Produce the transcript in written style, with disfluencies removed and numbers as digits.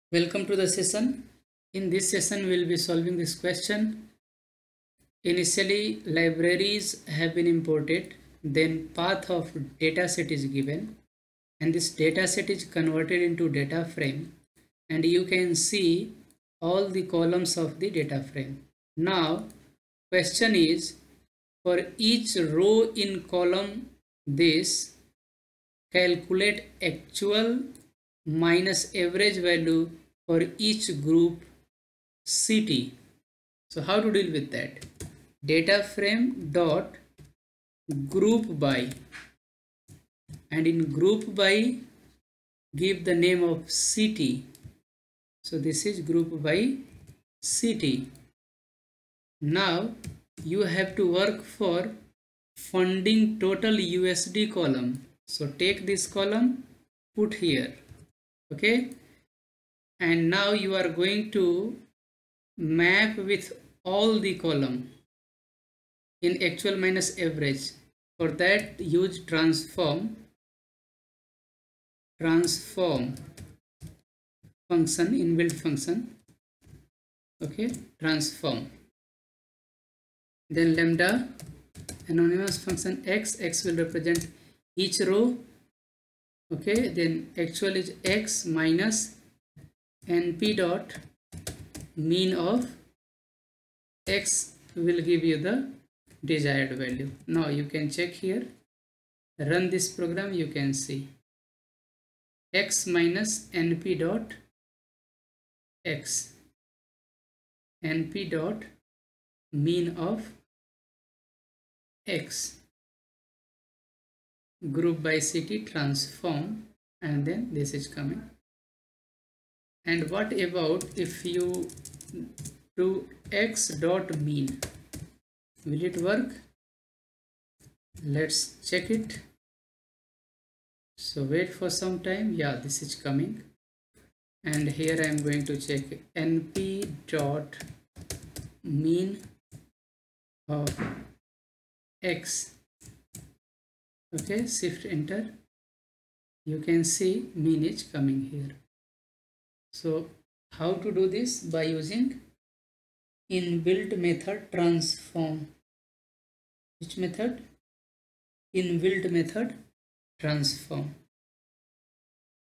Welcome to the session. In this session, we'll be solving this question. Initially, libraries have been imported, then path of dataset is given, and this dataset is converted into data frame, and you can see all the columns of the data frame. Now, question is, for each row in column this, calculate actual minus average value for each group CT. So how to deal with that? Data frame dot group by, and in group by give the name of CT. So this is group by CT. Now you have to work for funding total USD column. So take this column, put here, okay, and now you are going to map with all the column in actual minus average. For that, use transform function, inbuilt function, okay, transform, then lambda anonymous function x will represent each row, okay, then actual is x minus np dot mean of x will give you the desired value. Now you can check here, run this program, you can see x minus np dot x, np dot mean of x, group by CT transform, and then this is coming. And what about if you do x dot mean, will it work? Let's check it. So wait for some time. Yeah, this is coming, and here I am going to check np dot mean of x, okay, shift enter, you can see mean is coming here. So how to do this? By using inbuilt method transform. Which method? Inbuilt method transform.